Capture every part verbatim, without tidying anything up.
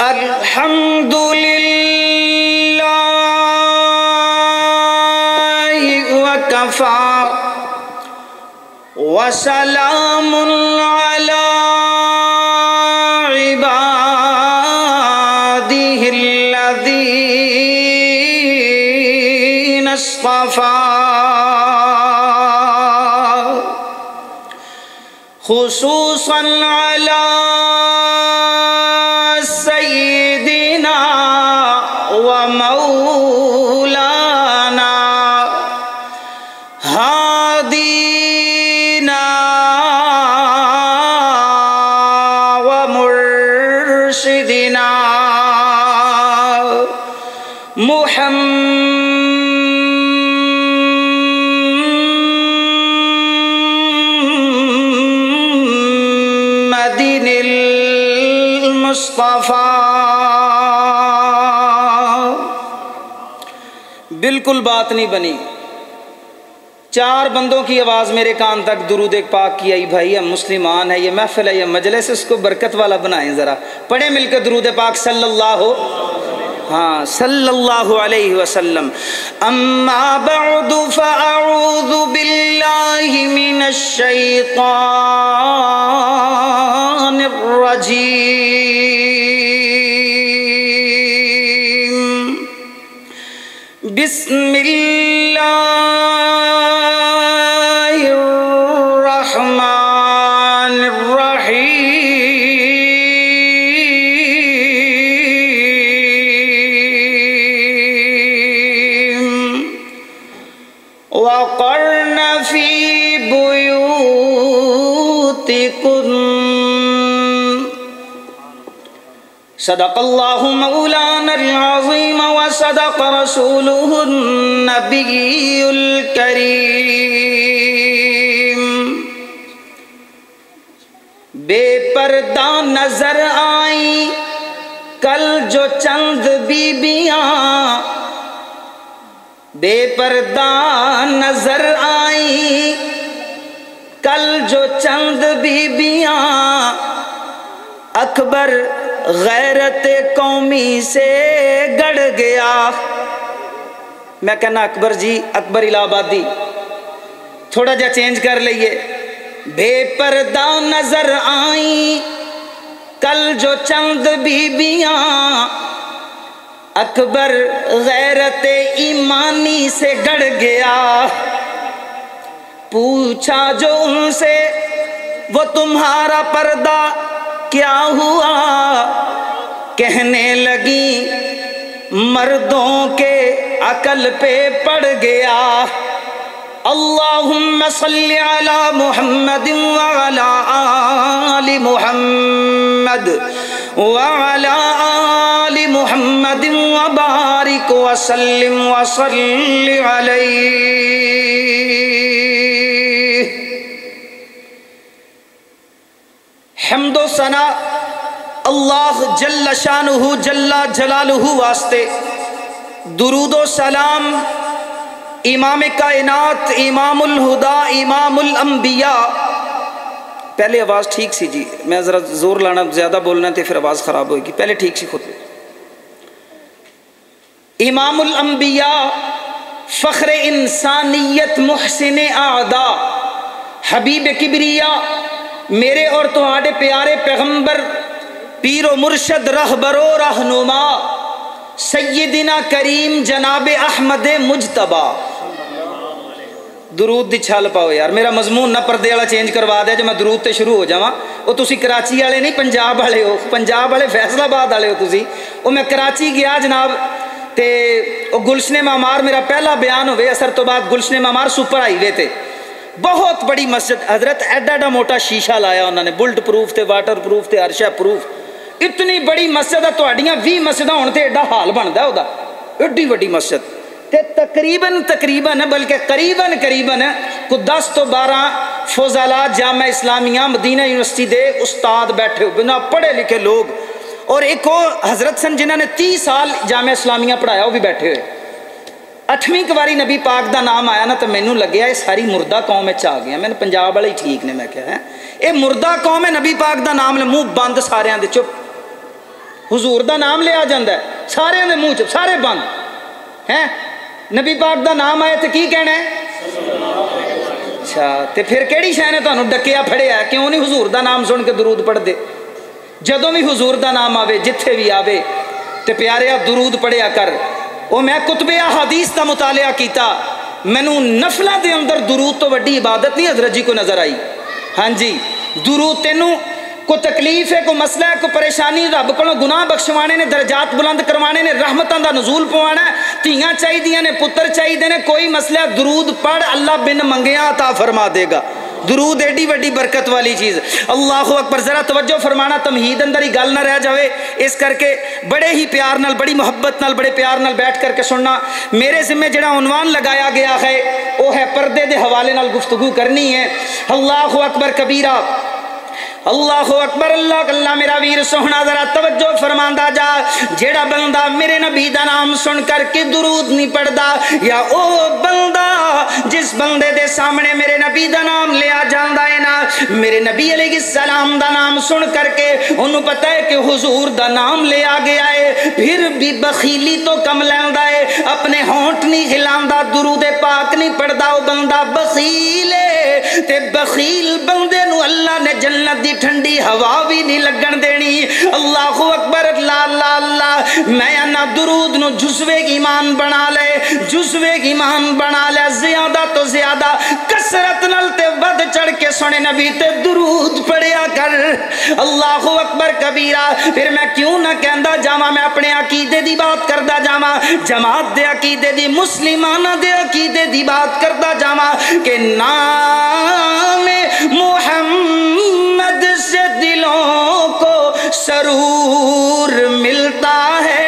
الحمد للہ وکفی وسلام علی عبادہ الذین اصطفی خصوصا علی سیدنا و مولانا ہادینا و مرشدنا محمد المصطفیٰ۔ بالکل بات نہیں بنی، چار بندوں کی آواز میرے کان تک درود پاک کی آئی۔ بھائی ہم مسلمان ہیں، یہ محفل ہے، یہ مجلس، اس کو برکت والا بنائیں، ذرا پڑھیں مل کے درود پاک صلی اللہ ہاں صلی اللہ علیہ وسلم۔ اما بعد فاعوذ باللہ من الشیطان الرجیم، بسم اللہ الرحمن الرحیم، وقرن فی بیوتکن، صدق اللہ مولانا العظیم وصدق رسولہ النبی الکریم۔ بے پردہ نظر آئیں کل جو چند بیبیاں، بے پردہ نظر آئیں کل جو چند بیبیاں، اکبر غیرت قومی سے گڑ گیا۔ میں کہنا اکبر جی، اکبر الہ آبادی تھوڑا جا چینج کر لئیے۔ بے پردہ نظر آئیں کل جو چند بیبیاں، اکبر غیرت ایمانی سے گڑ گیا۔ پوچھا جو ان سے وہ تمہارا پردہ کیا ہوا، کہنے لگی مردوں کے عقل پہ پڑ گیا۔ اللہم صلی علی محمد وعلی آل محمد وعلی آل محمد وبارک وسلم وصلی علیہ۔ حمد و ثنا اللہ جل شانہ جل جلالہ واسطے، درود و سلام امام کائنات، امام الہدا، امام الانبیاء۔ پہلے آواز ٹھیک سی جی، میں ذرا زور لانا زیادہ بولنا تھے پھر آواز خراب ہوئے گی، پہلے ٹھیک سی خود۔ امام الانبیاء، فخر انسانیت، محسن اعدا، حبیب کبریا، میرے اور تہاڈے پیارے پیغمبر، پیر و مرشد، رہبر و رہنما، سیدنا کریم جناب احمد مجتبی۔ درود دی چھال پاؤ یار، میرا مضمون نہ پردے والا چینج کروا دے جو میں درود تے شروع ہو جاواں۔ وہ تسی کراچی والے نہیں، پنجاب والے ہو، پنجاب والے فیصل آباد والے ہو تسی۔ وہ میں کراچی گیا جناب تے وہ گلشن معمار میرا پہلا بیان ہوئے، اثر تو بعد گلشن معمار سپر ہائی وے تے بہت بڑی مسجد، حضرت ایڈا ایڈا موٹا شیشہ لایا انہوں نے، بلٹ پروف تے واٹر پروف تے عرشہ پروف، اتنی بڑی مسجد ہے، تہاڈیاں بھی مسجداں ہون تے ایڈا حال بندا ہے اودا، ایڈی بڑی مسجد تے تقریباً تقریباً بلکہ قریباً قریباً کو دس تو بارہ فضلاء جامعہ اسلامیہ مدینہ یونیورسٹی دے استاد بیٹھے ہو، بنا پڑھے لکھے لوگ، اور ایک وہ حضرت سن جنہوں نے تیس سال جامعہ اسلامیہ پڑھایا وہ بھی بیٹھے ہوئے۔ اٹھویں کواری نبی پاک دا نام آیا نا تو مینوں لگیا یہ ساری مردہ قوم آ گیا، میں نے پنجاب والے ہی ٹھیک نے، میں کہا ہے یہ مردہ قوم ہے، نبی پاک دا نام لے منہ بند سارے دے چپ۔ حضور دا نام لیا جاندہ ہے سارے دے منہ چ سارے بند ہیں نبی پاک دا نام آئے تو کی کہنا ہے اچھا تے پھر کیڑی شے نے تانوں ڈکیا پھڑیا ہے کیوں نہیں حضور دا نام سن کے درود پڑھ دے جدوں بھی حضور دا نام آوے جتھے بھی آوے تے پیاریا درود پڑھیا کر او میں کتب احادیث دا مطالعہ کیتا مینوں نفلاں دے اندر درود تو وڈی عبادت نہیں حضرت جی کو نظر آئی ہاں جی درود تینوں کو تکلیف ہے کو مسئلہ ہے کو پریشانی رب کو گناہ بخشوانے نے درجات بلند کروانے نے رحمتاں دا نزول پوانا ہے تیاں چاہی دیاں نے پتر چاہی دینے کوئی مسئلہ درود پڑھ اللہ بن منگیاں عطا فرما دے گا درود ایڈی وڈی برکت والی چیز اللہ اکبر ذرا توجہ فرمانا تمہید اندر ہی گل نہ رہ جاوے اس کر کے بڑے ہی پیار نال بڑی محبت نال بڑے پیار نال بیٹھ کر کے سننا میرے ذمہ جڑا عنوان لگایا گیا ہے وہ ہے پردے دے حوالے نال گفتگو کرنی ہے اللہ اکبر کبیرہ اللہ اکبر اللہ اللہ میرا ویر سونا ذرا توجہ فرماندا جا جیڑا بندہ میرے نبی دا نام سن کر کے درود نہیں پڑھدا یا او بندہ جس بندے دے سامنے میرے نبی دا نام لیا جاندا ہے نا میرے نبی علیہ السلام دا نام سن کر کے انہوں پتہ ہے کہ حضور دا نام لیا گیا ہے پھر بھی بخیلی تو کم لیندا ہے اپنے ہونٹ نہیں ہلاندا درود پاک نہیں پڑھدا او بندہ بخیل ہے تے بخیل بندے نو اللہ نے جنت دی ٹھنڈی ہوا بھی نہیں لگن دینی اللہ اکبر اللہ اللہ اللہ میں انا درود نو جزوے ایمان بنا لے جزوے ایمان بنا لے زیادہ تو زیادہ کثرت نال تے ود چڑھ کے سنے نبی تے درود پڑھیا کر اللہ اکبر کبیرہ پھر میں کیوں نہ کہندا جاواں میں اپنے عقیدے دی بات کردا جاواں جماعت دے عقیدے دی مسلماناں دے عقیدے دی بات کردا جاواں کہ نام محمد سے دلوں کو سرور ملتا ہے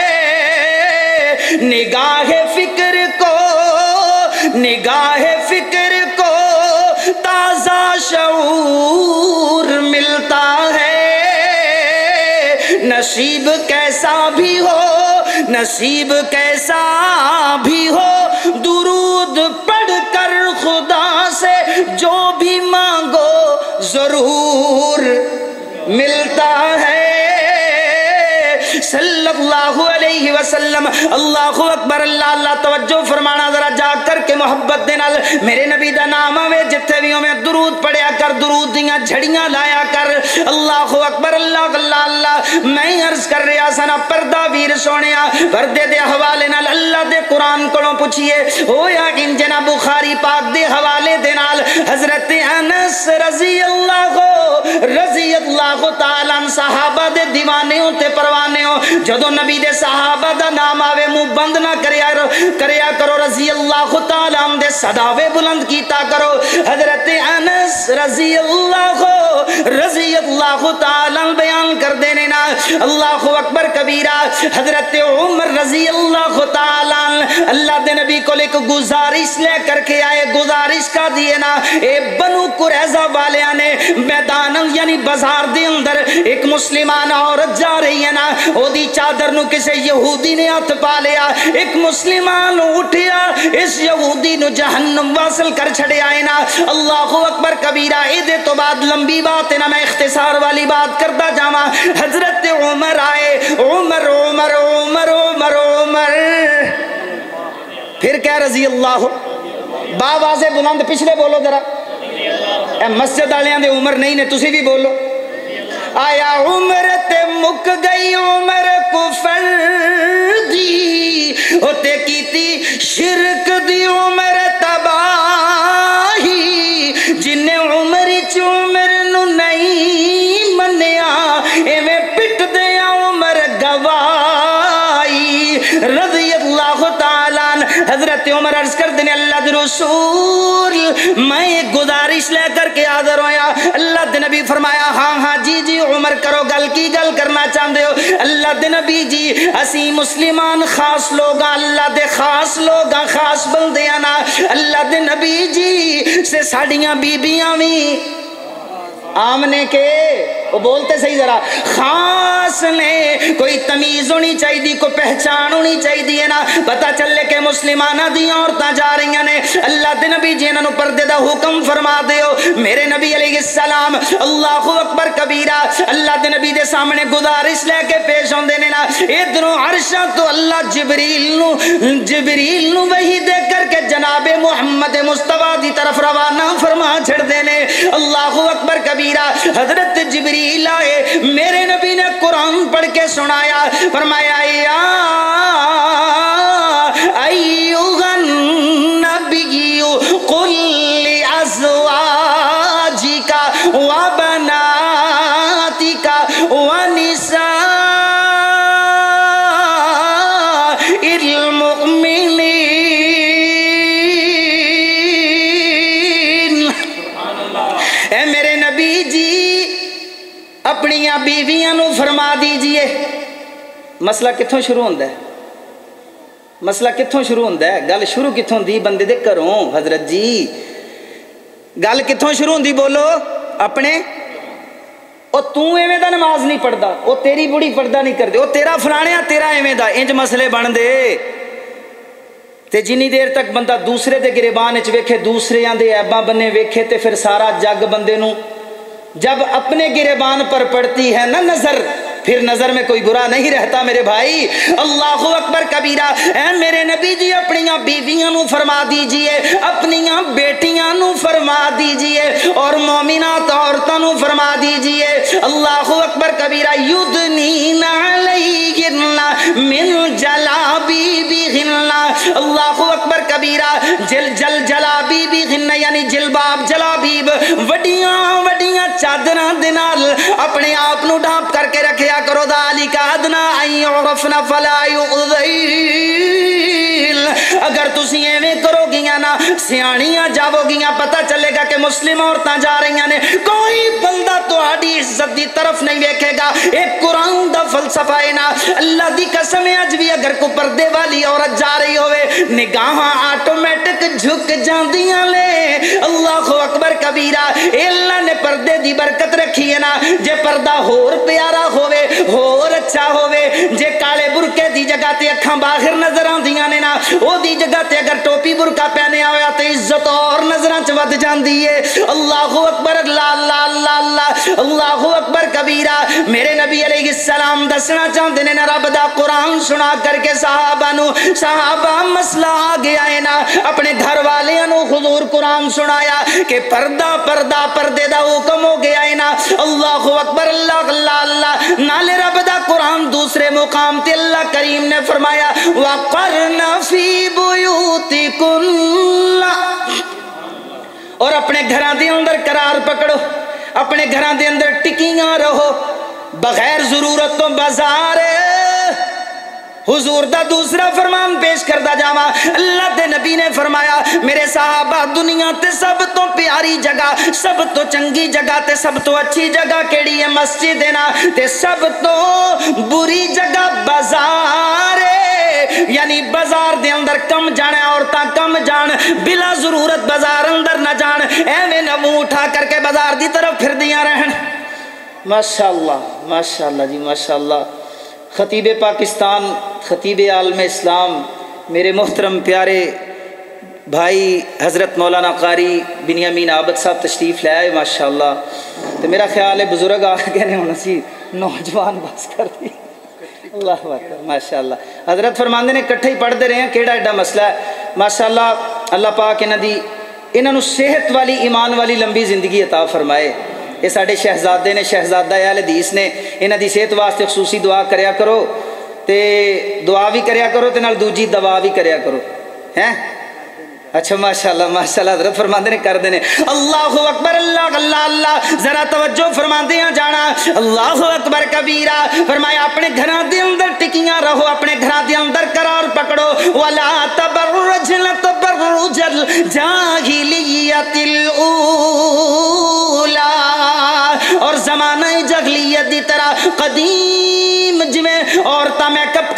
نگاہ فکر کو نگاہ فکر کو تازہ شعور ملتا ہے نصیب کیسا بھی ہو نصیب کیسا بھی ہو درود پڑھ کر خدا سے جو بھی مانگو ضرور ملتا ہے صلی اللہ علیہ وسلم اللہ اکبر اللہ اللہ توجہ فرمانا ذرا جا کر کے محبت دے نال میرے نبی دا نام آوے جتھے بھی میں درود پڑھیا کر درود دیاں جھڑیاں لایا کر اللہ اکبر اللہ اللہ اللہ میں عرض کر رہا سنا پردہ ویر سونیا پردے دے حوالے نال اللہ دے قرآن کولوں پوچھئے ہویا کہ جناب بخاری پاک دے حوالے دے نال حضرت انس رضی اللہ رضی اللہ تعالیٰ صحابہ دے دیوانے ہوتے پروانے ہو جدو نبی دے صحابہ دا نام آوے منہ بند نہ کریا کریا کرو رضی اللہ تعالیٰ دے صداوے بلند کیتا کرو حضرت انس رضی اللہ رضی اللہ تعالیٰ بیان کر دینے نا اللہ اکبر کبیرہ حضرت عمر رضی اللہ تعالیٰ اللہ دے نبی کو ایک گزارش لے کر کے آئے گزارش کا دیے نا اے بنو قریظہ والیاں نے میدان یعنی بازار دے اندر ایک مسلمان عورت جا رہی ہے نا او دی چادر نو کسے یہودی نے ہاتھ پا لیا ایک مسلمان اٹھیا اس یہودی نو جہنم واصل کر چھڑے آئے نا اللہ اکبر کبیرہ اے دے تو بعد لمبی بات ہے نا میں اختصار والی بات کرتا جاواں حضرت عمر آئے عمر عمر عمر عمر عمر پھر کیا رضی اللہ باواز بلند پچھلے بولو ذرا اے مسجد والیاں دے عمر نہیں نے تسی بھی بولو آیا عمر تے مک گئی عمر کفر دی ہوتے کیتی شرک دی عمر تباہی جن عمر چ عمر نو نہیں منیا ایویں پٹ دیا عمر گوائی رضی اللہ تعالیٰ حضرت عمر عرض کر دینے اللہ دے رسول میں ایک گزارش لے کر کے حاضر ہویا اللہ دے نبی فرمایا ہاں ہاں جی جی عمر کرو گل کی گل کرنا چاہتے ہو اللہ دے نبی جی اسی مسلمان خاص لوگاں اللہ دے خاص لوگاں خاص بندیاں نا اللہ دے نبی جی سے ساڑیاں بی بیاں بھی آمنے کے وہ بولتے صحیح ذرا، خاص نے کوئی تمیز ہونی چاہیے، کوئی پہچان ہونی چاہیے نا، پتا چلے کہ مسلمانہ دی عورتاں جا رہی نے، اللہ دے نبی جی انہاں نوں پردے دا حکم فرما دیو۔ میرے نبی علیہ السلام اللہ اکبر کبیرہ اللہ دے نبی دے سامنے گزارش لے کے پیش ہوندے نے نا، ادھروں عرشاں تو اللہ جبریل نو جبریل نو وحی دے کر کے جناب محمد مصطفیٰ دی طرف روانہ فرما چھڑ دینے۔ اللہ اکبر کبیرہ حضرت جبریل آئے، میرے نبی نے قرآن پڑھ کے سنایا، فرمایا یا ایھا النبی قل لازواجک وبناتک ونساء اپنی بیویاں نو فرما دیجئے۔ مسئلہ کتھوں شروع ہوندہ ہے؟ مسئلہ کتھوں شروع ہوندہ ہے؟ گل شروع کتھوں دی بندے دے کروں حضرت جی، گل کتھوں شروع ہوندی بولو اپنے۔ او تو ایویں دا نماز نہیں پڑھدا، او تیری بڑی پردہ نہیں کردے، او تیرا فلانیا تیرا ایویں دا، انج مسئلے بن دے تے جنی دیر تک بندہ دوسرے دے گریبان وچ ویکھے، دوسرے دے عیباں بنے ویکھے تے پھر سارا جگ بندے نو جب اپنے گریبان پر پڑتی ہے نا نظر، پھر نظر میں کوئی برا نہیں رہتا میرے بھائی۔ اللہ اکبر کبیرہ، اے میرے نبی جی اپنیاں بیویاں نو فرما دیجئے، اپنیاں بیٹیاں نو فرما دیجئے، اور مومنات عورتوں نو فرما دیجئے۔ اللہ اکبر کبیرہ، یدنین علیہن من جلابیبہن، اللہ اکبر کبیرہ، جل جل جلابیبہن یعنی جلباب جلابیب، وڈیاں وڈیاں چادراں دے نال اپنے آپ نو ڈھانپ کر کے رکھیا کرو، ذالک ادنی ان یعرفن فلا یؤذین۔ اگر تسی ایویں کرو گیاں نا، سیاںیاں جاؤ گیاں، پتہ چلے گا کہ مسلم عورتاں جا رہی نے، کوئی بندہ تہاڈی عزت دی طرف نہیں ویکھے گا۔ ایک قرآن دا فلسفہ ہے نا، اللہ دی قسم ہے اج بھی اگر کوئی پردے والی عورت جا رہی ہوئے، نگاہاں آٹومیٹک جھک جاندیاں لے۔ اللہ اکبر کبیرہ، اللہ نے پردے دی برکت رکھی ہے نا، جے پردہ ہور پیارا ہوئے، ہور اچھا ہوئے، جے کالے برکے دی جگہ تے اکھاں باہر نظر آندیاں نے نا، او دی جگہ تے اگر ٹوپی برکا پہنے ہویا تے عزت اور نظراں چ ود جاندی ہے۔ اللہ اکبر، اللہ اللہ اللہ اللہ اللہ اکبر کبیرہ۔ میرے نبی علیہ السلام دسنا چاہتے نے رب دا قرآن سنا کر کے صحابہ نو، صحابہ مسئلہ آ گیا ہے نا، اپنے گھر والیاں نو حضور قرآن سنایا کہ پردہ پردہ پردے دا حکم ہو گیا ہے نا۔ اللہ اکبر، اللہ اللہ اللہ، نالے رب دا قرآن دوسرے مقام تے اللہ کریم نے فرمایا وَقَرْنَ فِي بُيُوتِكُنَّ، اور اپنے گھراں دے اندر قرار پکڑو، اپنے گھراں دے اندر ٹکیاں رہو، بغیر ضرورت تو بازار۔ حضور دا دوسرا فرمان پیش کردہ جاوا، اللہ دے نبی نے فرمایا میرے صحابہ دنیا تے سب تو پیاری جگہ، سب تو چنگی جگہ تے سب تو اچھی جگہ کیڑی ہے؟ مسجد ہے نا، تے سب تو بری جگہ بازار ہے، یعنی بازار دے اندر کم جانے، عورتاں کم جان، بلا ضرورت بازار اندر نہ جان، ایویں نہ منہ اٹھا کر کے بازار دی طرف پھر دیاں رہن۔ ماشاءاللہ ماشاءاللہ جی ماشاءاللہ۔ خطیب پاکستان، خطیب عالم اسلام، میرے محترم پیارے بھائی حضرت مولانا قاری بنیامین عابد صاحب تشریف لے آئے ماشاءاللہ۔ تو میرا خیال ہے بزرگ آ کے نے ہونا سی نوجوان بس کر دی۔ اللہ اکبر ماشاءاللہ۔ حضرت فرماندے نے کٹھے ہی پڑھتے رہے ہیں، کیڑا ایڈا مسئلہ ہے ماشاءاللہ۔ اللہ پاک انہاں دی انہاں نوں صحت والی ایمان والی لمبی زندگی عطا فرمائے۔ یہ ساڑھے شہزادے نے، شہزادہ اہل حدیث نے، انہاں دی صحت واسطے خصوصی دعا کریا کرو، تے دعا بھی کریا کرو تے نال دوجی دوا بھی کریا کرو ہیں۔ اچھا ماشاءاللہ ماشاءاللہ، حضرت فرماندے نے کر دینے۔ اللہ اکبر، اللہ اللہ اللہ، ذرا توجہ فرماندے ہیں جانا۔ اللہ اکبر کبیرہ، فرمایا اپنے گھراں دے اندر ٹکیاں رہو، اپنے گھراں دے اندر قرار پکڑو۔ وَلَا تَبَرُّجْنَ تَبَرُّجَ الْجَاهِلِيَّةِ الْأُولَى، اور زمانہ جاہلیت دی طرح قدیم جویں عورتاں میک اپ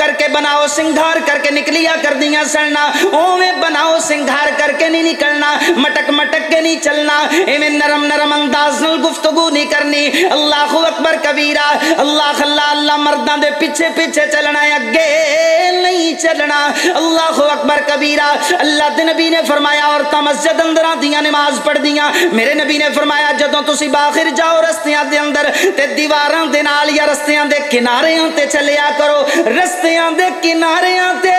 کر کے بناؤ سنگھار کر کے نکلیا کر دیاں سڑنا اویں بناؤ سنگھار کر کے نہیں نکلنا مٹک مٹک کے نہیں چلنا ایویں نرم نرم انداز نال گفتگو نہیں کرنی اللہ اکبر کبیرہ اللہ اللہ اللہ مرداں دے پیچھے پیچھے چلنا ہے اگے نہیں چلنا اللہ اکبر کبیرہ اللہ دے نبی نے فرمایا عورتاں مسجد اندر آندیاں نماز پڑھ دیاں میرے نبی نے فرمایا جدوں تسی باہر جاؤ رستیاں دے اندر تے دیواراں دے نال یا رستیاں دے کناریاں تے چلیا کرو رستیاں دے کناریاں تے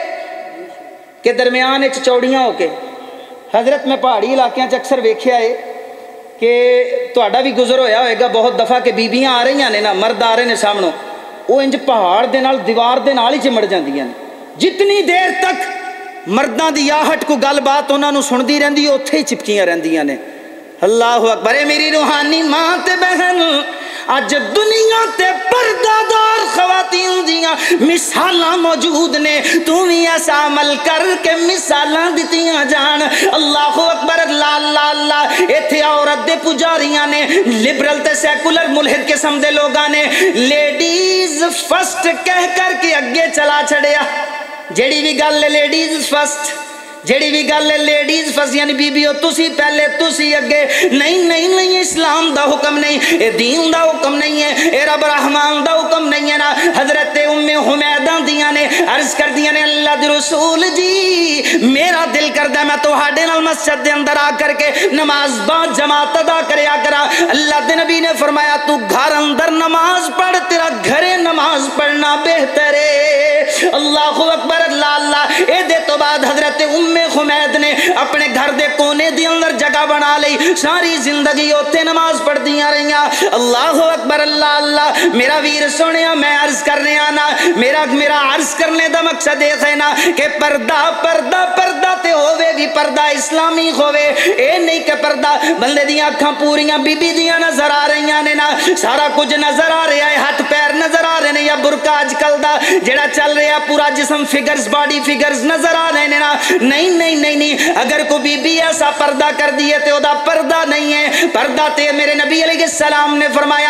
کہ درمیان وچ چوڑیاں ہو کے حضرت میں پہاڑی علاقیاں چ اکثر ویکھیا ہے کہ تہاڈا بھی گزر ہویا ہوئے گا بہت دفعہ کہ بیبیاں آ رہی نے نا مرد آ رہے نے سامنوں وہ انج پہاڑ دے نال دیوار دے نال ہی چمڑ جاندیاں نے جتنی دیر تک مرداں دی آہٹ کو گل بات انہاں نوں سندی رہندی اوتھے ہی چپکیاں رہندیاں نے اللہ اکبر اے میری روحانی ماں تے بہن اج دنیا تے پردہ دار خواتین دیاں مثالاں موجود نے تو بھی ایسا عمل کر کے مثالاں دتیاں جان اللہ اکبر اللہ اللہ اللہ ایتھے عورت دے پجاریاں نے لبرل تے سیکولر ملحد قسم دے لوگاں نے لیڈیز فرسٹ کہہ کر کے اگے چلا چھڑیا جیڑی بھی گل ہے لیڈیز فرسٹ جیڑی بھی گل ہے لیڈیز فرسٹ یعنی بی بیو تسی پہلے تسی اگے نہیں نہیں نہیں اسلام دا حکم نہیں اے دین دا حکم نہیں ہے اے رب رحمان دا حکم نہیں ہے نا حضرت ام حمیدہ دیاں نے عرض کر دیاں نے اللہ دے رسول جی میرا دل کردہ میں تہاڈے نال مسجد دے اندر آ کر کے نماز با جماعت ادا کریا کرا اللہ دے نبی نے فرمایا تو گھر اندر نماز پڑھ تیرا گھرے نماز پڑھنا بہتر ہے اللہ اکبر اللہ اللہ اے دے تو بعد حضرت ام حمید نے اپنے گھر دے کونے دے اندر جگہ بنا لی ساری زندگی اوتے نماز پڑھ دیاں رہیاں اللہ اکبر اللہ اللہ میرا ویر سنیا میں عرض کر رہا نا میرا میرا عرض کرنے دا مقصد یہ ہے نا کہ پردہ پردہ پردہ تے ہووے بھی پردہ اسلامی ہووے اے نہیں کہ پردہ بندے دیاں اکھاں پوریاں بی بی دیاں نظر آ رہیاں نے نا سارا کچھ نظر آ رہا ہے ہاتھ پیر نظر آ رہے نے یا برقع اج کل دا جڑا چل رہا پورا جسم فگرز باڈی فگرز نظر آ رہے نے نا نہیں نہیں نہیں نہیں اگر کوئی بی بی ایسا پردہ کر دیے تو دا پردہ نہیں ہے پردہ تے میرے نبی علیہ السلام نے فرمایا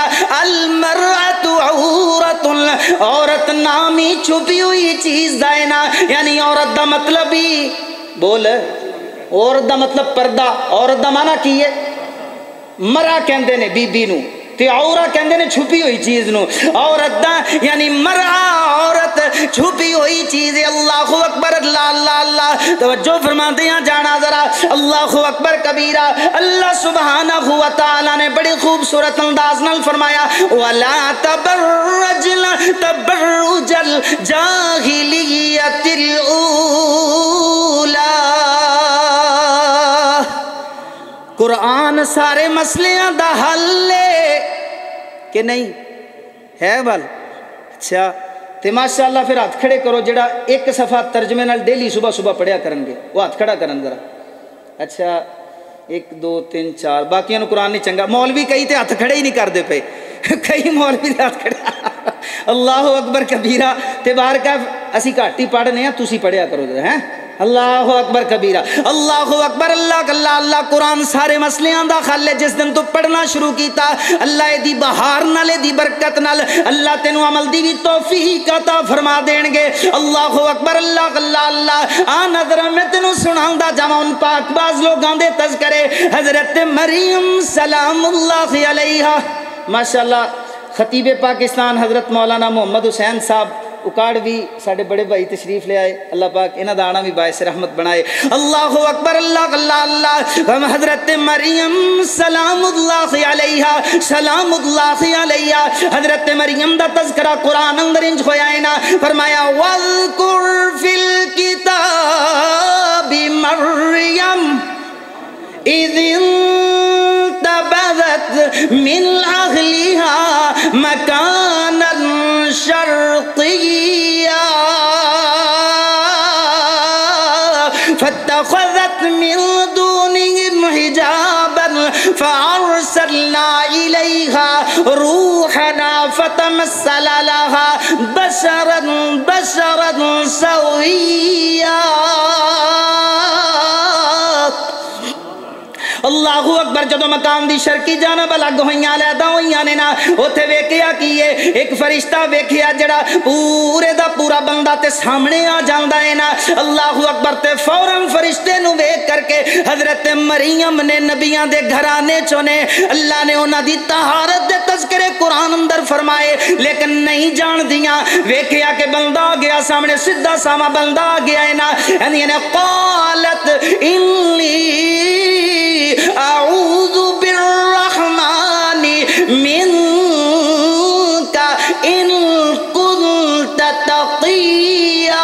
المرأۃ عورۃ عورت نامی چھپی ہوئی چیز دا ہے نا یعنی عورت دا مطلب ہی بول عورت دا مطلب پردہ عورت دا معنی کی ہے مرا کہندے نے بی بی نو تے عورا کہندے نے چھپی ہوئی چیز نو عورت دا یعنی مرا عورت چھپی ہوئی چیز ہے اللہ اکبر اللہ اللہ اللہ توجہ فرماتے ہیں جانا ذرا اللہ اکبر کبیرہ اللہ سبحانہ و تعالی نے بڑی خوبصورت انداز نال فرمایا ولا تبرجن تبرج الجاہلیت الاولی قرآن سارے مسئلیاں دا حل ہے کہ نہیں ہے بل اچھا تے ماشاءاللہ پھر ہاتھ کھڑے کرو جڑا ایک صفحہ ترجمے نال ڈیلی صبح صبح پڑھیا کرن گے وہ ہاتھ کھڑا کرن ذرا اچھا ایک دو تین چار باقیاں نو قرآن نہیں چنگا مولوی کئی تے ہاتھ کھڑے ہی نہیں کر دے پے کئی مولوی تے ہاتھ کھڑے اللہ اکبر کبیرہ تے بارکاہ اسی گھٹ ہی پڑھنے ہیں تسی پڑھیا کرو ذرا ہیں اللہ اکبر کبیرہ اللہ اکبر اللہ اللہ اللہ قرآن سارے مسئلیاں دا حل ہے جس دن تو پڑھنا شروع کیتا اللہ دی بہار نال دی برکت نال اللہ تینوں عمل دی بھی توفیق عطا فرما دین گے اللہ اکبر اللہ اللہ اللہ آ نظر میں تینوں سناوندا جاواں ان پاک باز لوگاں دے تذکرے حضرت مریم سلام اللہ علیہا ماشاءاللہ خطیب پاکستان حضرت مولانا محمد حسین صاحب اکاڑ بھی ساڑھے بڑے بھائی تشریف لے آئے اللہ پاک انہ دانا بھی باعث رحمت بنائے اللہ اکبر اللہ اللہ اللہ حضرت مریم سلام اللہ علیہ سلام اللہ علیہ حضرت مریم دا تذکرہ قرآن اندر انج ہویا ہے نا فرمایا وَذْكُرْ فِي الْكِتَابِ مَرْيَمْ اِذِ انتبذت من أهلها مكانا شرقيا فاتخذت من دونهم حجابا فأرسلنا إليها روحنا فتمثل لها بشرا بشرا سويا اللہ اکبر جدو مقام دی شرقی جانب الگ ہوئیاں علیحدہ ہوئیاں نے نا اوتھے ویکھیا کیے ایک فرشتہ ویکھیا جڑا پورے دا پورا پورا بندہ تے سامنے آ جاندا ہے نا اللہ اکبر تے فوراً فرشتے نو ویکھ کر کے حضرت مریم نے نبیاں دے گھرانے چونے اللہ نے انہاں دی طہارت دے تذکرے قرآن اندر فرمائے لیکن نہیں جان دیاں ویکھیا کہ بندہ آ گیا سامنے سیدھا ساما بندہ آ گیا ہے نا یعنی قالت انی اعوذ بالرحمن منک ان کنت تقیا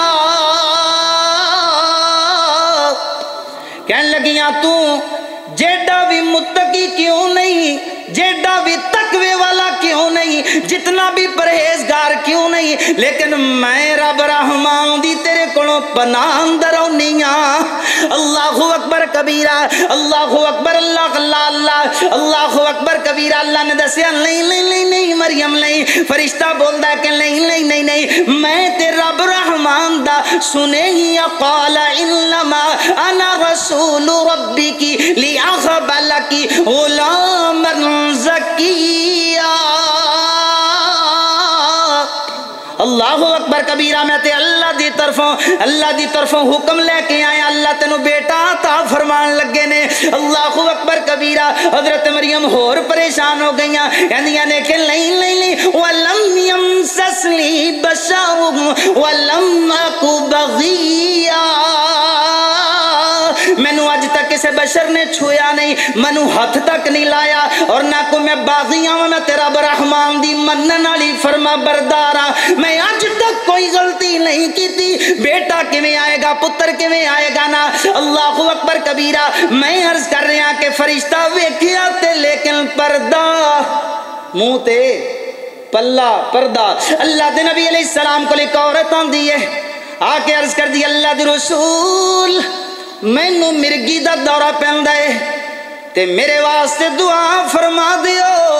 کہنے لگیاں تو جیڑا بھی متقی کیوں نہیں جیڑا بھی تقوی والا کیوں نہیں جتنا بھی پرہیزگار کیوں نہیں لیکن میں رب رحمان دی تیرے کولوں پناہ اندر آؤنیاں اللہ اکبر کبیرہ اللہ اکبر اللہ اللہ اللہ اللہ اکبر کبیرہ اللہ نے دسیا نہیں نہیں نہیں نہیں مریم نہیں فرشتہ بولدا ہے کہ نہیں نہیں نہیں نہیں میں تے رب رحمان دا سنے ہی قال انما انا رسول ربک لیاغب لک غلاما زکیہ اللہ اکبر کبیرہ میں تے اللہ دی طرفوں اللہ دی طرفوں حکم لے کے آیا اللہ تینوں بیٹا عطا فرمان لگے نے اللہ اکبر کبیرہ حضرت مریم اور پریشان ہو گئیاں کہندیاں نے کہ نہیں نہیں نہیں ولم یمسسنی بشر ولم اک بغیا مینوں اج تک کسے بشر نے چھویا نہیں منو ہاتھ تک نہیں لایا اور نہ کو میں باغیاں میں تیرا برحمان دی منن والی فرما بردار ہاں میں اج تک کوئی غلطی نہیں کیتی بیٹا کیویں آئے گا پتر کیویں آئے گا نا اللہ اکبر کبیرہ میں عرض کر رہا کہ فرشتہ ویکھیا تے لیکن پردہ منہ تے پلہ پردہ اللہ دے نبی علیہ السلام کو ایک عورت آندی ہے آ کے عرض کر دی اللہ دے رسول مینوں مرگی دا دورہ پیندا ہے تے میرے واسطے دعا فرما دیو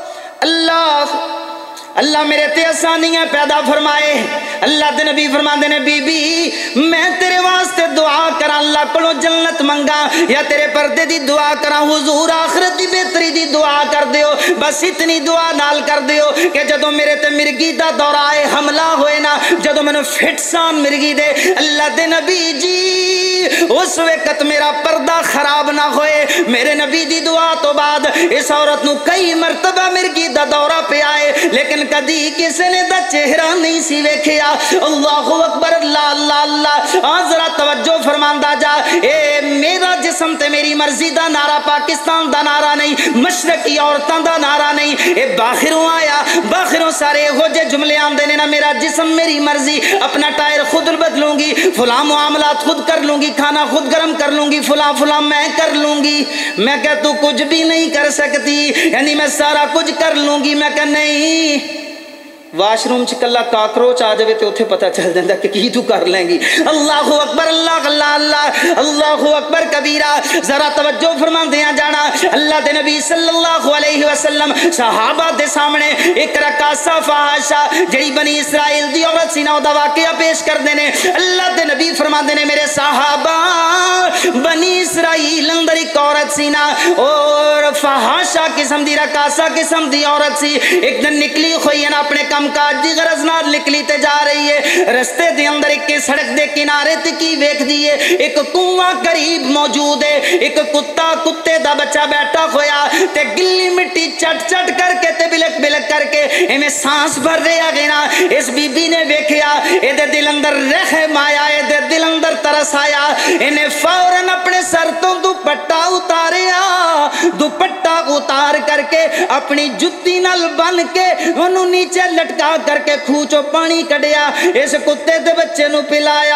اللہ اللہ میرے تے آسانیاں پیدا فرمائے اللہ دے نبی فرماندے نے بی بی میں تیرے واسطے دعا کراں اللہ کولوں جنت منگا یا تیرے پردے دی دعا کراں حضور آخرت دی بہتری دی دعا کر دیو بس اتنی دعا نال کر دیو کہ جدوں میرے تے مرگی دا دورہ آئے حملہ ہوئے نا جدوں مینوں فٹ سان مرگی دے اللہ دے نبی جی اس وقت میرا پردہ خراب نہ ہوئے میرے نبی دی دعا تو بعد اس عورت نو کئی مرتبہ مرگی دا دورہ پہ آئے لیکن کدی کسی نے دا چہرہ نہیں سی ویکھیا اللہ اکبر اللہ اللہ اللہ آن ذرا توجہ فرماندہ جا اے میرا جسم تے میری مرضی دا نعرہ پاکستان دا نعرہ نہیں مشرقی عورتان دا نعرہ نہیں اے باخروں آیا باخروں سارے ہو جے جملے آن دینے نا میرا جسم میری مرضی اپنا ٹائر خود بدلوں گی فلاں معاملات خود کر لوں گی کھانا خود گرم کر لوں گی فلاں فلاں میں کر لوں گی میں کہ تو کچھ بھی نہیں کر سکتی یعنی میں سارا کچھ کر لوں گی میں کہ نہیں واش روم چ کلا کاکروچ آ جائے تو اتنے پتہ چل جاتا کہ کی تو کر لیں گی اللہ اکبر اللہ اللہ اللہ اللہ اکبر کبیرہ ذرا توجہ فرما دیا جانا اللہ دے نبی صلی اللہ علیہ وسلم صحابہ دے سامنے ایک رکاسہ فحاشہ جڑی بنی اسرائیل دی عورت سی نا دا واقعہ پیش کر دینے اللہ دے نبی فرما دینے میرے صحابہ بنی اسرائیل اندر ایک عورت سی نا اور فحاشہ قسم دی رکاسہ قسم دی عورت سی ایک دن نکلی ہوئی ہے نا اپنے کام کاج دی غرض نال نکلی تے جا رہی ہے رستے دے اندر ایک سڑک دے کنارے تے کی ویکھ دیے ایک کنواں قریب موجود ہے ایک کتا کتے دا بچہ بیٹھا ہویا تے گلی مٹی چٹ چٹ کر کے تے بلک بلک کر کے ایویں سانس بھر رہا گیا اس بی بی نے ویکھیا اے دے دل اندر رحم آیا اے دے دل اندر ترس آیا انہیں فوراً اپنے سر تو دوپٹہ اتاریا دوپٹہ اتار کر کے اپنی جتی نال بن کے انہوں نیچے لٹکا کر کے کھوچو پانی کڑیا اس کتے دے بچے نو پلایا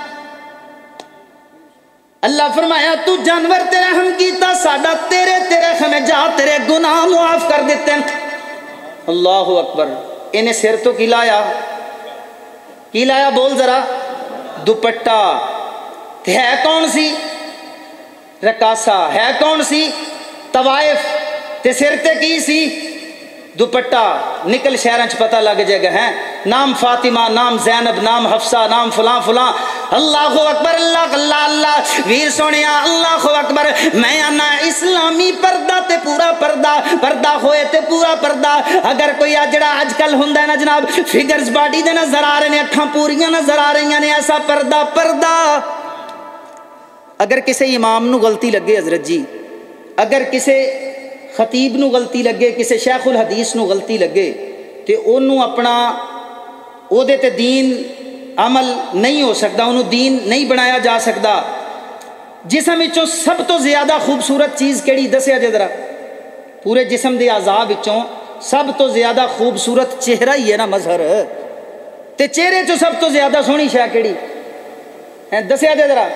اللہ فرمایا تو جانور تے رحم کیتا ساڈا تیرے تیرے ہمیں جا تیرے گناہ معاف کر دیتے ہیں اللہ اکبر انہیں سر تو کی لایا کی لایا بول ذرا دوپٹہ ہے کون سی رکاسہ ہے کون سی طوائف تے سر تے کی سی دوپٹہ نکل شہران چ پتہ لگ جائے گا ہے نام فاطمہ نام زینب نام حفصہ نام فلاں فلاں اللہ اکبر اللہ اللہ اللہ ویر سونیا اللہ اکبر میں آنا اسلامی پردہ تے پورا پردہ پردہ ہوئے تے پورا پردہ اگر کوئی جڑا اج کل ہوندا ہے نا جناب فگرز باڈی دے نظر آ رہے نے اکھاں پوریاں نظر آ رہی نے ایسا پردہ پردہ اگر کسی امام نو غلطی لگے حضرت جی اگر کسی خطیب نو غلطی لگے کسی شیخ الحدیث نو غلطی لگے تے اونوں اپنا او دے تے دین عمل نہیں ہو سکتا انہوں دین نہیں بنایا جا سکتا جسم وچوں سب تو زیادہ خوبصورت چیز کیڑی دسیا جے ذرا پورے جسم دے اعضاء وچوں سب تو زیادہ خوبصورت چہرہ ہی ہے نا مظہر تے چہرے چوں سب تو زیادہ سونی شے کیڑی ہے دسیا جے ذرا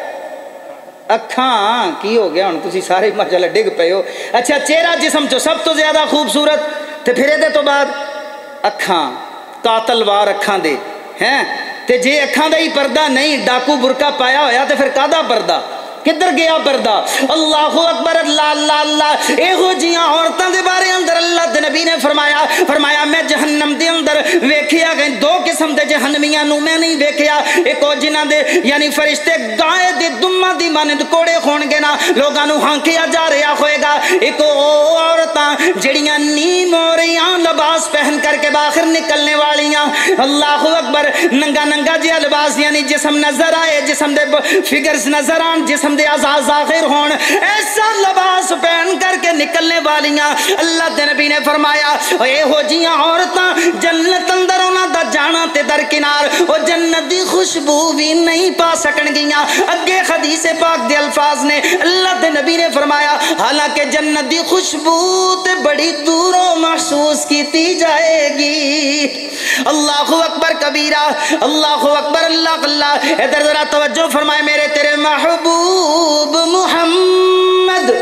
اکھاں کی ہو گیا ہن تسی سارے ماشاءاللہ ڈگ پئے ہو اچھا چہرہ جسم چوں سب تو زیادہ خوبصورت تے پھر دے تو بعد اکھاں قاتل وار اکھاں دے ہیں تے جے اکھاں دا ہی پردہ نہیں ڈاکو برقع پایا ہویا تے پھر کادا پردہ کدھر گیا پردہ اللہ اکبر اللہ اللہ اللہ اے ہو جیاں عورتاں دے بارے اندر اللہ دے نبی نے فرمایا فرمایا میں جہنم دے اندر ویکھیا گئے دو قسم دے جہنمیاں نو میں نہیں ویکھیا ایک او جنہاں دے یعنی فرشتے گائے دے دماں دی مانند کوڑے خون گے نا لوگاں نو ہانکیا جا رہا ہوئے گا ایک او عورتاں جڑیاں نیم ہو رہیاں لباس پہن کر کے باہر نکلنے والیاں اللہ اکبر ننگا ننگا جیا لباس یعنی جسم نظر آئے جسم دے فگرز نظر آن جسم دے اعضاء ظاہر ہون ایسا لباس پہن کر کے نکلنے والیاں اللہ دے نبی نے فرمایا اے ہو جیاں عورتاں جنت اندر انہاں دا جانا تے درکنار او جنت دی خوشبو بھی نہیں پا سکن گیاں اگے حدیث پاک دے الفاظ نے اللہ دے نبی نے فرمایا حالانکہ جنت دی خوشبو تے بڑی دوروں محسوس کیتی جائے گی اللہ اکبر کبیرہ اللہ اکبر اللہ اللہ ادھر ذرا توجہ فرمائے میرے تیرے محبوب محمد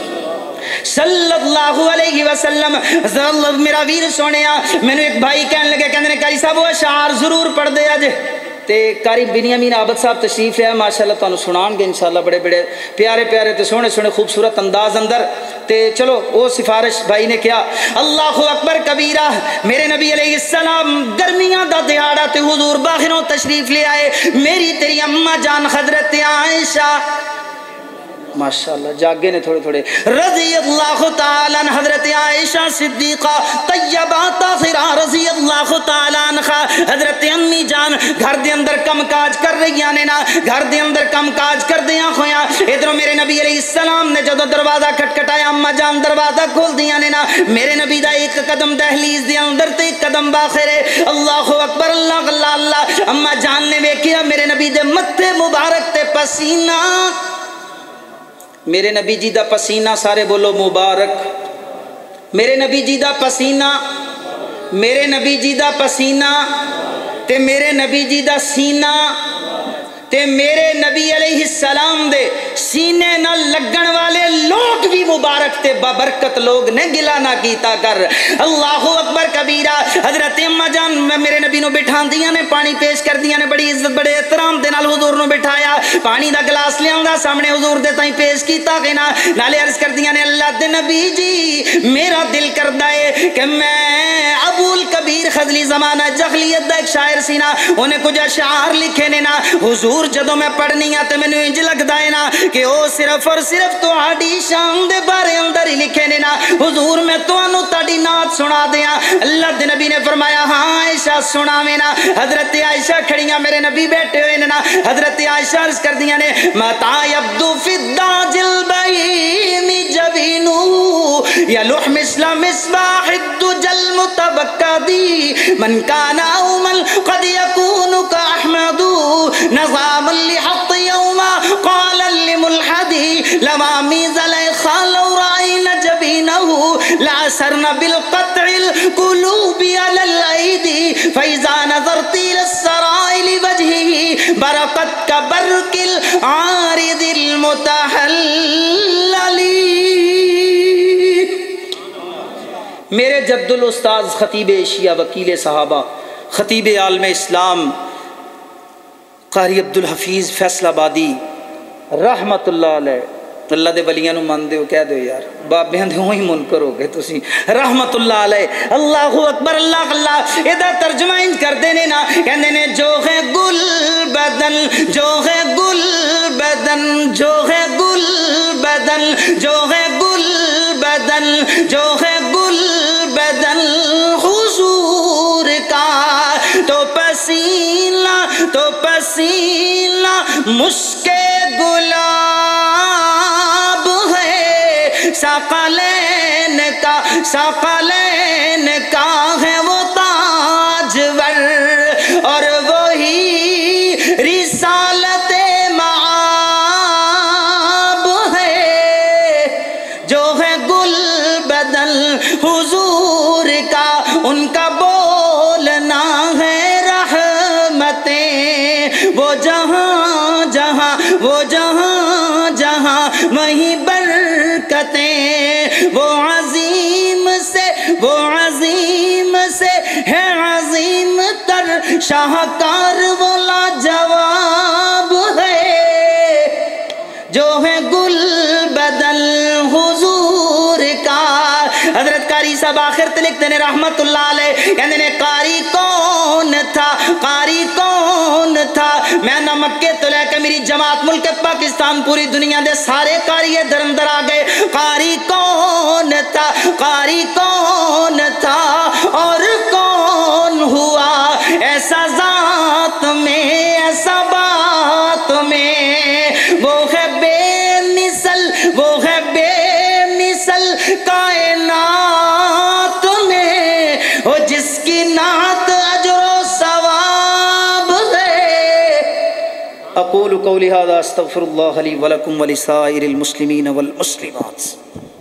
صلی اللہ علیہ وسلم میرا ویر سونیا میں نے ایک بھائی کہنے لگے کہنے نے کاری صاحب وہ اشعار ضرور پڑھ دے آج تے قاری بنیامین عابد صاحب تشریف ہے ماشاءاللہ تانوں سنان گے انشاءاللہ بڑے بڑے پیارے پیارے تے سونے سونے خوبصورت انداز اندر تے چلو وہ سفارش بھائی نے کیا اللہ اکبر کبیرہ میرے نبی علیہ السلام گرمیاں دا دہاڑا تے حضور باہروں تشریف لے آئے میری تیری اماں جان حضرت عائشہ ماشاءاللہ جاگے نے تھوڑے تھوڑے رضی اللہ تعالیٰ عنہ حضرت عائشہ صدیقہ طیبہ طاہرہ رضی اللہ تعالیٰ عنہ حضرت امی جان گھر دے اندر کم کاج کر رہی آنے نا گھر دے اندر کم کاج کر دیاں خویاں ادھروں میرے نبی علیہ السلام نے جدو دروازہ کھٹکھٹایا اما جان دروازہ کھول دیاں نے نا میرے نبی دا ایک قدم دہلیز دے اندر تے ایک قدم باخر ہے اللہ اکبر اللہ اللہ اللہ اما جان نے ویکھیا میرے نبی دے متھے مبارک تے پسینہ میرے نبی جی دا پسینہ سارے بولو مبارک میرے نبی جی دا پسینہ میرے نبی جی دا پسینہ تے میرے نبی جی دا سینہ تے میرے نبی علیہ السلام دے سینے نہ لگن والے لوگ بھی مبارک تے بابرکت لوگ نے گلا نہ کیتا کر اللہ اکبر کبیرہ حضرت اماں جان میرے نبی نو بٹھان دیاں نے پانی پیش کر دیاں نے بڑی عزت بڑے احترام دے نال حضور نو بٹھایا پانی دا گلاس لے آندا سامنے حضور دے تائیں پیش کیتا کہ نا نالے عرض کر دیاں نے اللہ دے نبی جی میرا دل کردا ہے کہ میں ابو الکبیر خضلی زمانہ جہلیت دا ایک شاعر سی نا انہیں کچھ اشعار لکھے نے نا حضور جدوں میں پڑھنی آتے میں نے انج لگدا ہے نا کہ او صرف اور صرف تو آڈی شان دے بارے اندر ہی لکھے نے نا حضور میں تو انو تاڑی نات سنا دیا اللہ دے نبی نے فرمایا ہاں عائشہ سنا میں نا حضرت عائشہ کھڑیاں میرے نبی بیٹھے ہوئے نا حضرت عائشہ عرض کر دیا نے متا یبدو فی الداج البہیم جبینو یلوح مثل مصباح الدج المتبکدی من کانا اومن قد یکون کا احمدو نظام لحط یوما قالا لملحدی لوامی زلیخا لو رائن جبینہو لعسرن بالقطع القلوب علی العیدی فیضا نظرتی للسرائل وجہی برقت کا برق العارض المتحللی میرے جد الاستاذ خطیب ایشیا وکیل صحابہ خطیب عالم اسلام قاری عبدالحفیظ فیصل آبادی رحمت اللہ علیہ اللہ دے ولیاں نو من دیو کہہ دو یار بابیاں دے ہوئی منکر ہو گئے تسی رحمت اللہ علیہ اللہ اکبر اللہ اللہ ادھا ترجمہ انج کر دینے نا کہنے نے جو ہے گل بدن جو ہے گل بدن جو ہے گل بدن جو ہے گل بدن جو ہے گل بدن حضور کا تو پسینہ تو پسینہ مشک گلاب ہے ثقلین کا ثقلین کا ہے وہ تاجور اور وہی رسالت معاب ہے جو ہے گل بدن حضور کا ان کا بولنا ہے رحمتیں وہ جہاں جہاں وہ جہاں جہاں وہیں برکتیں وہ عظیم سے وہ عظیم سے ہے عظیم تر شاہکار وہ لاجواب ہے جو ہے گل بدل حضور کا. حضرت قاری صاحب آخر تے لکھتے ہیں رحمت اللہ علیہ کہتے ہیں قاری کون تھا قاری کون تھا میں نہ مکے تو لے کے میری جماعت ملک پاکستان پوری دنیا دے سارے قاری در اندر آ گئے. قاری کون تھا قاری کون تھا اور کون ہوا ایسا ذات میں ایسا بات میں وہ ہے بے مثل وہ ہے بے مثل کائنات میں وہ جس کی نعت اجر و ثواب ہے. اقول قولی ھذا استغفر اللہ لی ولکم ولسائر المسلمین والمسلمات.